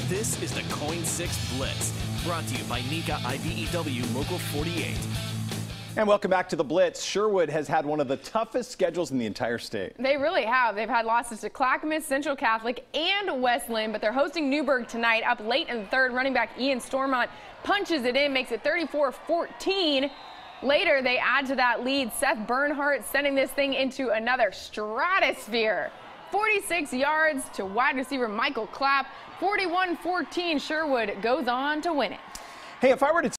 This is the KOIN 6 Blitz, brought to you by Nika IBEW Local 48. And welcome back to the Blitz. Sherwood has had one of the toughest schedules in the entire state. They really have. They've had losses to Clackamas, Central Catholic, and Westland, but they're hosting Newburgh tonight. Up late in the third, running back Ian Stormont punches it in, makes it 34-14. Later, they add to that lead. Seth Bernhardt sending this thing into another stratosphere. 46 yards to wide receiver Michael Clapp. 41-14, Sherwood goes on to win it. Hey, if I were to